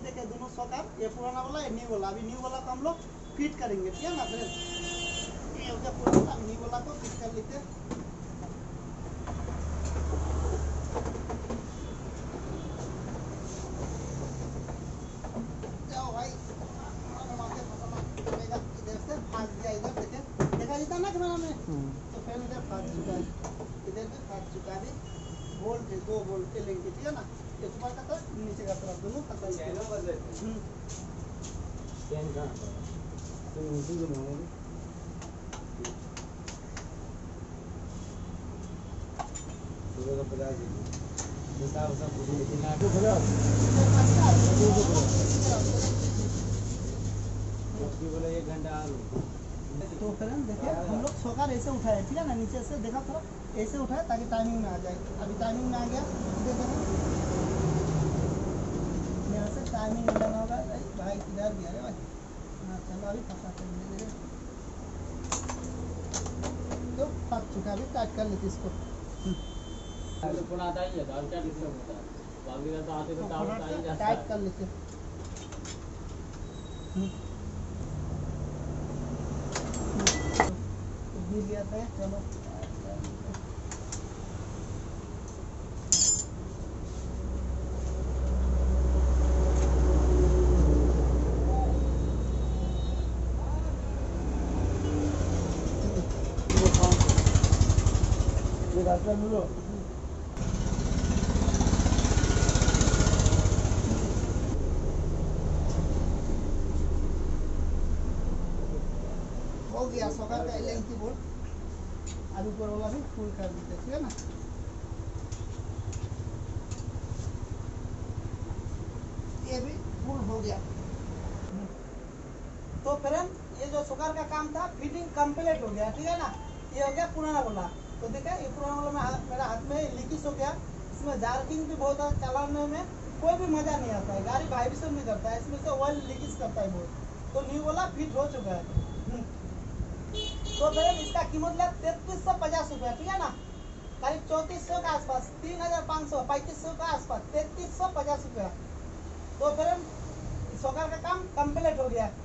देखिए दोनों सॉकर, ये पुराना वाला ये न्यू वाला। अभी न्यू वाला को हम लोग फिट करेंगे, ठीक है ना फ्रेंड। ये हो गया पुराना, न्यू वाला को फिट कर लेते हैं। जाओ भाई, इधर से फाँस दिया, इधर देखे देखा जीता ना कैमरा में, तो फिर इधर फाँस चुका है, इधर भी फाँस चुका है। बोल्ट है, 2 बोल्ट के लेंगे, ठीक है ना। ये ऊपर का तरफ नीचे का तरफ दोनों का तरफ चैनल बदले चैन का तो उसी को बनाओगे सुबह का 50 हिसाब सब पूरी लेकिन आपको खड़ा उसकी बोले 1 घंटा आलू। तो फ्रेंड देखिए हम लोग सोकर ऐसे उठाए, ठीक है ना, नीचे से देखा थोड़ा ऐसे उठाए ताकि टाइमिंग में आ जाए। अभी टाइमिंग में आ गया, देखो यहाँ से टाइमिंग लगाना होगा। भाई किधर गया रे भाई, हाँ चलो अभी फंसा कर तो फंस चुका, अभी टाइट कर लेते इसको। आता ही है दाल क्या डिस्टर्ब होता है, बाकी तो आते तो टाइट कर लेते। लिया था, चलो ये रास्ता मिलो। हो गया सोकर का लेंथी बोल, आलू ऊपर वाला भी फुल कर देते, ठीक है ना। ये भी फुल हो गया। तो फ्रेंड ये जो सोकर का काम था फिटिंग कंप्लीट हो गया, ठीक है ना। ये हो गया पुराना वाला। तो देखा ये पुराना वाला में मेरा हाथ में लीकेज हो गया, इसमें जार्किंग भी बहुत है, चलाने में कोई भी मजा नहीं आता है, गाड़ी वाइब्रेशन भी करता है, इसमें से ऑयल लीकेज करता है बहुत। तो न्यू वाला फिट हो चुका है। तो फ्रेंड इसका कीमत है 3350 रुपया, ठीक है ना, करीब 3400 के आसपास, 3500 3500 के आसपास, 3350 रुपया। तो फ्रेंड सोकर का काम कंप्लीट हो गया।